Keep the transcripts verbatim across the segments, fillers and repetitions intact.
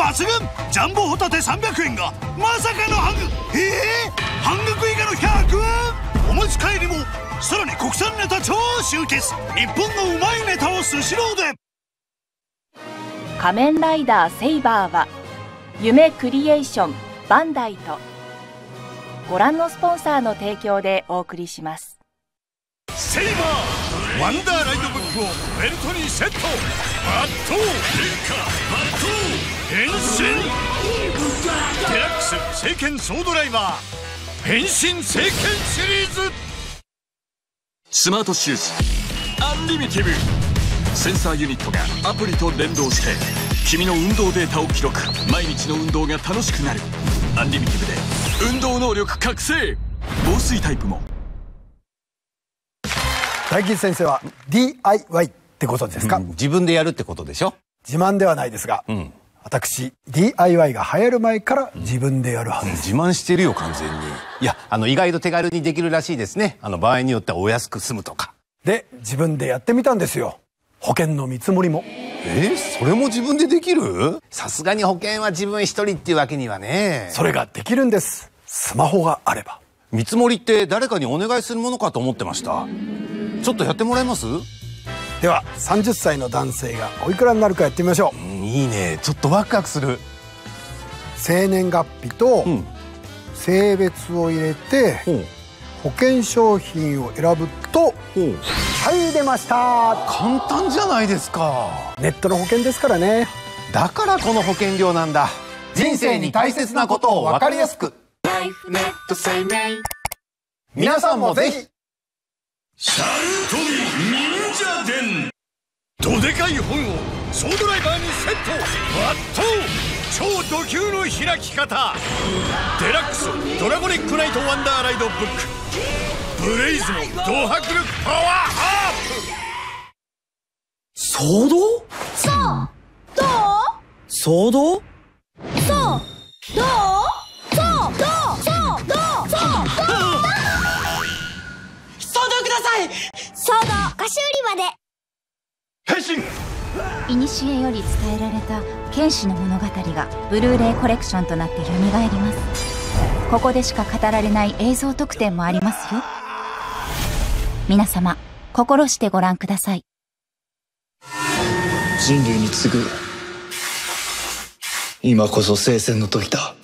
抜群ジャンボホタテさんびゃくえんがまさかの半額。えー、半額以下のひゃくえん。お持ち帰りも。さらに国産ネタ超集結。日本のうまいネタをスシローで。 仮面ライダーセイバーは夢クリエーションバンダイとご覧のスポンサーの提供でお送りします。 セイバーワンダーライドブックをベルトにセット。バットバット変身デラックス聖剣ソードライバー変身聖剣シリーズ。 スマートシューズアンリミティブ。センサーユニットがアプリと連動して君の運動データを記録。毎日の運動が楽しくなる。アンリミティブで運動能力覚醒。防水タイプも。 大吉先生は ディーアイワイ ってご存知ですか？ うん、自分でやるってことでしょ。 自慢ではないですが、うん、私 ディーアイワイ が流行る前から自分でやるはずです、 うん、自慢してるよ完全に。いや、あの意外と手軽にできるらしいですね。あの場合によってはお安く済むとかで、自分でやってみたんですよ。保険の見積もりも。 えー、それも自分でできる？さすがに保険は自分一人っていうわけにはね。 それができるんです。スマホがあれば。 見積もりって誰かにお願いするものかと思ってました。ちょっとやってもらえます？ ではさんじゅっさいの男性がおいくらになるかやってみましょう。 うん、いいね。ちょっとワクワクする。 生年月日と性別を入れて、うん、保険商品を選ぶと、うん、はい出ました。 簡単じゃないですか。 ネットの保険ですからね。 だからこの保険料なんだ。人生に大切なことを分かりやすく。ライフネット生命。皆さんもぜひ。 シャルトリ忍者伝。どでかい本をソードライバーにセット。ワット超ド級の開き方。デラックスドラゴニックナイトワンダーライドブック。ブレイズのド迫力パワーアップ。 ソード？ そう。どう？ ソード？ そう。どう？そう。どう？そう。どう？そう。どう？ソードください。 ソード菓子売り場で。 変身。 古より伝えられた剣士の物語がブルーレイコレクションとなって蘇ります。ここでしか語られない映像特典もありますよ。皆様心してご覧ください。 人類に次ぐ今こそ聖戦の時だ。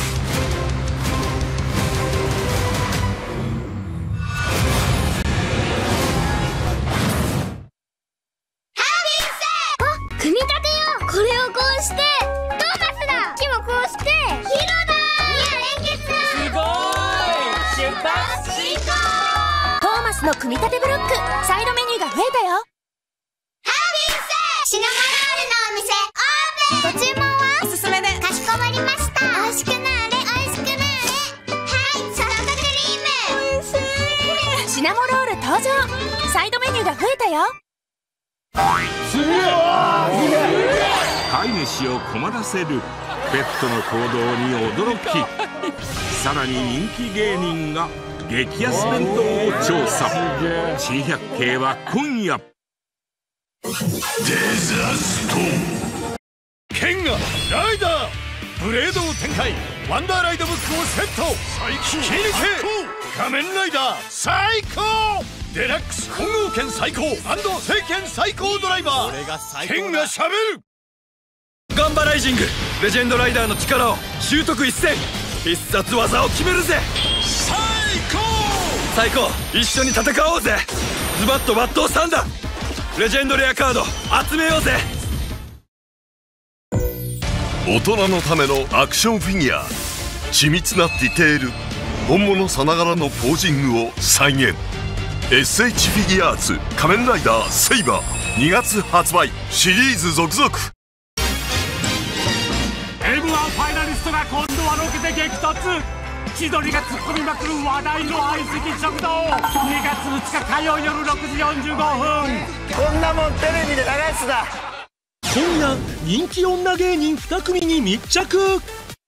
組み立てよう。これをこうしてトーマスだ。木もこうしてヒロだ。いや連結だ。 すごーい。出発進行。 トーマスの組み立てブロックサイドメニューが増えたよ。ハービンセシナモロールのお店オープン。ご注文はおすすめでかしこまりました。美味しくなーれ美味しくなーれ。はいソフトクリーム。おいしい。シナモロール登場。サイドメニューが増えたよ。 飼い主を困らせるペットの行動に驚き、さらに人気芸人が激安弁当を調査。珍百景は今夜。 デザスト剣がライダーブレードを展開。ワンダーライドブックをセット。引き抜け仮面ライダー最高。デラックス混合剣最高&聖剣最高ドライバー。剣がしゃべる。ガンバライジングレジェンドライダーの力を習得一戦。必殺技を決めるぜ。最高最高一緒に戦おうぜ。ズバッと抜刀サンダーレジェンドレアカード集めようぜ。 大人のためのアクションフィギュア。緻密なディテール、本物さながらのポージングを再現。 エスエイチ フィギュアーツ仮面ライダーセイバーにがつ発売。シリーズ続々。 エムワン ファイナリストが今度はロケで激突。千鳥が突っ込みまくる話題の相席食堂。にがつむつか火曜夜ろくじよんじゅうごふん。 こんなもんテレビで流すな。 今夜人気女芸人に組に密着。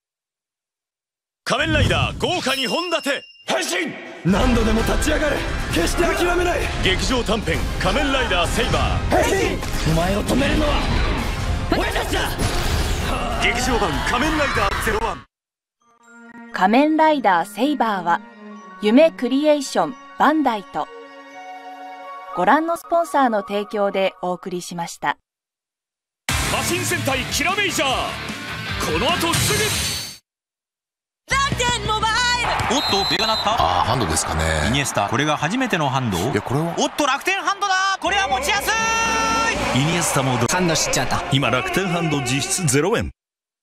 仮面ライダー豪華にほん立て変身。 何度でも立ち上がれ。決して諦めない。 劇場短編仮面ライダーセイバー変身。お前を止めるのは俺たちだ。 劇場版仮面ライダーゼロワン。 仮面ライダーセイバーは夢クリエーションバンダイとご覧のスポンサーの提供でお送りしました。 マシン戦隊キラメイジャー、この後すぐ。 楽天モバイル。 おっと、手が鳴った。ああ、ハンドですかね。イニエスタ、これが初めてのハンド。いや、これは。おっと、楽天ハンドだ。これは持ちやすい。イニエスタモード。ハンドしちゃった。 今楽天ハンド実質ゼロえん。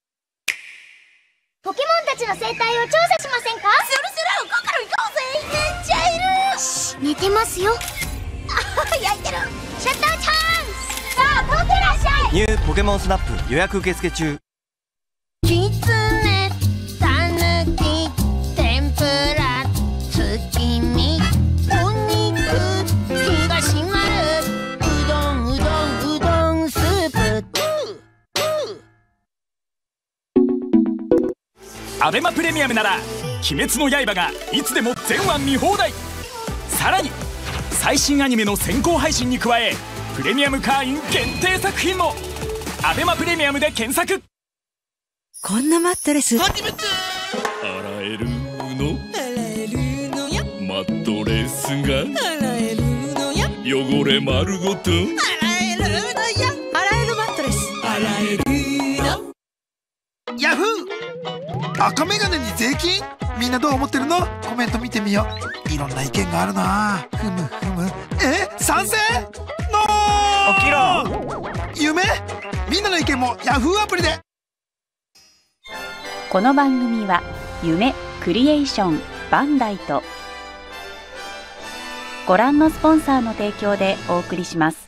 ポケモンたちの生態を調査しませんか？するする、ここから行こうぜ。めっちゃいる。し、寝てますよ。あ、焼いてる。シャッターチャンス。さあ、飛んでらっしゃい。 ニューポケモンスナップ予約受付中。 キツネ、タヌキ、天ぷら、月見、お肉、東丸、うどんうどんうどんスープ。 アベマプレミアムなら「鬼滅の刃」がいつでも全話見放題。さらに最新アニメの先行配信に加えプレミアム会員限定作品も。アベマプレミアムで検索。 こんなマットレス初めて。洗えるの、 洗えるのよ。 マットレスが洗えるのよ。 汚れ丸ごと洗えるのよ。洗えるマットレス、洗えるの。 ヤフー、赤メガネに税金。みんなどう思ってるの？コメント見てみよう。いろんな意見があるな。ふむふむ。え、賛成？ノー。 起きろ。 夢？みんなの意見もヤフーアプリで。 この番組は夢クリエーションバンダイとご覧のスポンサーの提供でお送りします。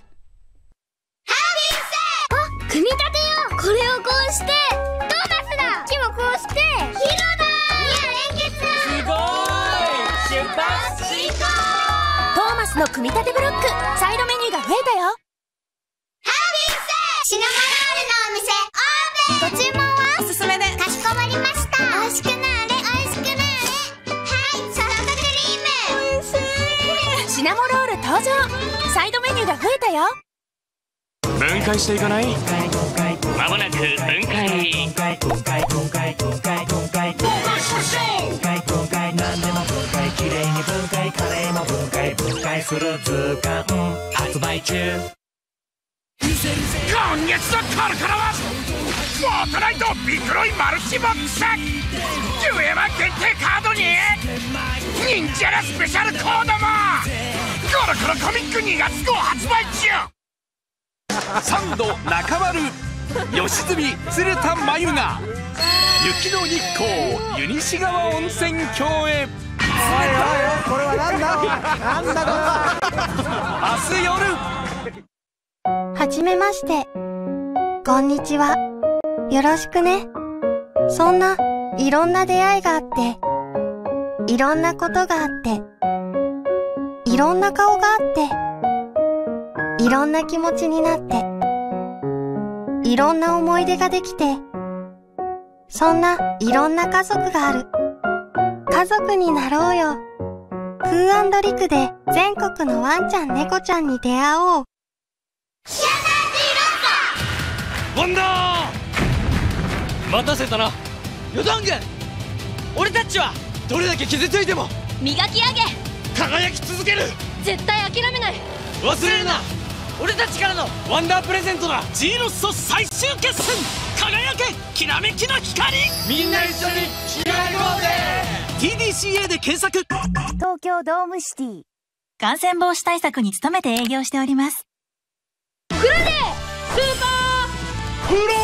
あ、組み立てよう。これをこうしてトーマスだ。木もこうしてヒロだ。いや、連結。 すごい。出発進行。 トーマスの組み立てブロック、サイドメニューが増えたよ。ハービースシナモロールのお店オープン。ご注文は？おすすめで。かしこまりました。美味しくなーれ、美味しくなーれ。はい、ソフトクリーム。おいしい。シナモロール登場。サイドメニューが増えたよ。 分解していかない？まもなく分解。分解分解分解分解分解分解しましょう。分解分解何でも分解、きれいに分解、カレーも分解分解する図鑑発売中。今月のコロコロはフォートナイトビクロイマルチボックス。じゅうえん限定カードに忍者らスペシャルコードも。コロコロコミックにがつ号発売中。サンド中丸、吉住鶴田真由が雪の日光湯西川温泉郷へ。おいおいおい、 これはなんだなんだ明日夜。 はじめまして。こんにちは。よろしくね。そんないろんな出会いがあって、いろんなことがあって、いろんな顔があって、いろんな気持ちになって、いろんな思い出ができて、そんないろんな家族がある。家族になろうよ。クー&リクで全国のワンちゃん猫ちゃんに出会おう。 ワンダー待たせたな。ヨダン軍、俺たちはどれだけ傷ついても磨き上げ輝き続ける。 絶対諦めない。 忘れるな、俺たちからのワンダープレゼントだ。ジーロスと最終決戦、輝けきらめきの光。みんな一緒に輝こうぜ。 ティーディーシーエー で検索。 東京ドームシティ。 感染防止対策に努めて営業しております。 来るでスーパーフロー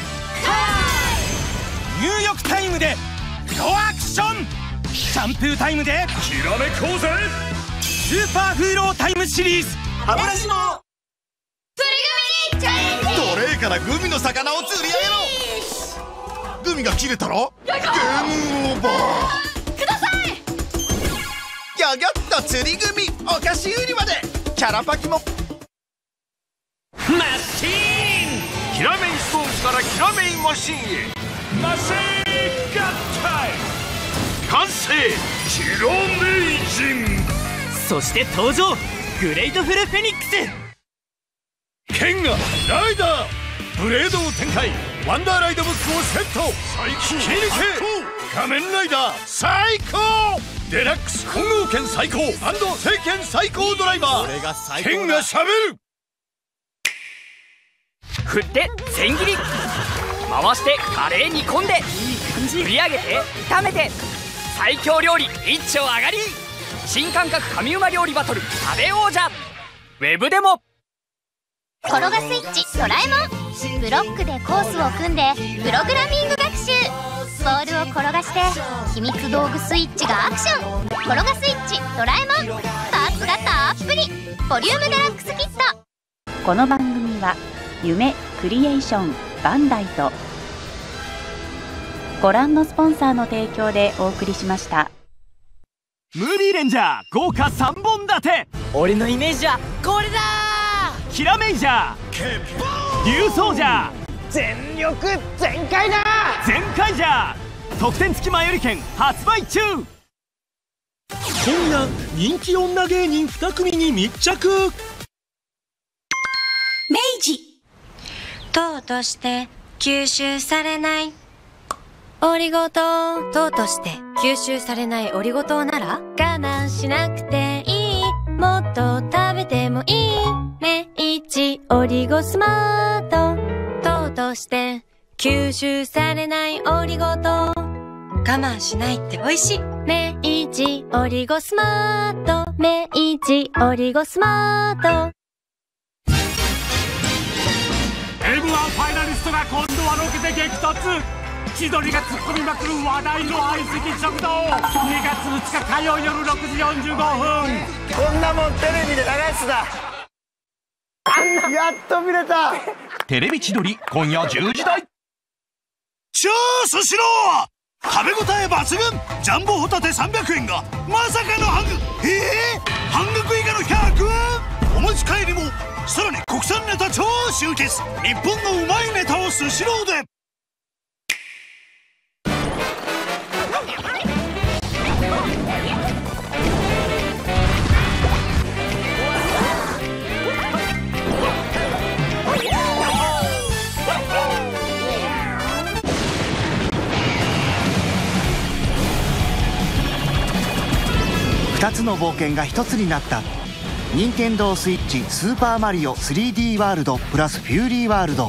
入浴タイムでプロアクション、シャンプータイムできらめこうぜ。スーパーフーロータイムシリーズ、歯ブラシの釣りグミチャレンジ。 奴隷からグミの魚を釣り上げろ。グミが切れたらゲームオーバー。 ください。 ギャギャッと釣りグミお菓子売り場でキャラパキも。 マシーン、キラメイストーンからキラメイマシーンへ。マシーン合体完成、キラメイジン。 そして登場、グレートフルフェニックス。 剣がライダーブレードを展開、 ワンダーライドブックをセット。引き抜け仮面ライダー最高デラックス混合剣最高&聖剣最高ドライバー。剣がしゃべる。 振って千切り、回してカレー煮込んで、振り上げて炒めて、最強料理一丁上がり。新感覚神うま料理バトル食べ王者。ウェブでも転がスイッチドラえもん。ブロックでコースを組んでプログラミング学習。ボールを転がして秘密道具スイッチがアクション。転がスイッチドラえもん、パーツがたっぷり。ボリュームデラックスキット。 この番組は夢クリエーションバンダイとご覧のスポンサーの提供でお送りしました。 ムービーレンジャー豪華さんぼん立て。 俺のイメージはこれだー。キラメイジャー、竜奏者、 全力全開だ全開じゃ。特典付き前売り券発売中。 今夜人気女芸人に組に密着。 明治糖として吸収されないオリゴ糖。糖として吸収されないオリゴ糖なら我慢しなくていい。もっと食べてもいい。明治オリゴスマート。糖として吸収されないオリゴ糖。我慢しないって美味しい。明治オリゴスマート。明治オリゴスマート。 エムワン ファイナリストが今度はロケで激突。千鳥が突っ込みまくる話題の相席食堂。にがつむつか火曜夜ろくじよんじゅうごふん。 こんなもんテレビで流すな。やっと見れた。 テレビ千鳥今夜じゅうじ台。超スシロー食べ応え抜群。ジャンボホタテさんびゃくえんがまさかの半額。えー、半額以下のひゃくえん。お持ち帰りも。さらに国産ネタ超集結。日本のうまいネタをスシローで。 ふたつの冒険がひとつになった。任天堂スイッチスーパーマリオ スリーディー ワールドプラスフューリーワールド。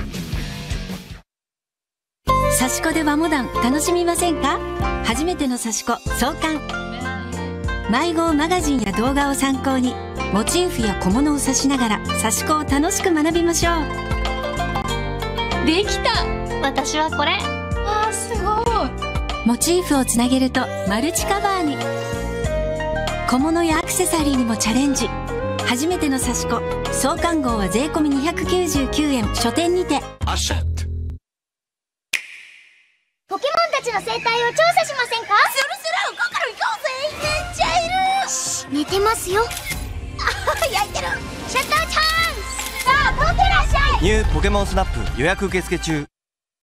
刺し子で和モダン楽しみませんか？初めての刺し子創刊。迷子マガジンや動画を参考にモチーフや小物を刺しながら刺し子を楽しく学びましょう。できた。私はこれ。あーすごい。モチーフをつなげるとマルチカバーに。小物やアクセサリーにもチャレンジ。初めての刺し子創刊号は税込みにひゃくきゅうじゅうきゅうえん。書店にて。 ポケモンたちの生態を調査しませんか？するする、ここから行こうぜ。めっちゃいる。寝てますよ。あ、焼いてる。シャッターチャンス。さあ、取ってらっしゃい。 ニューポケモンスナップ予約受付中。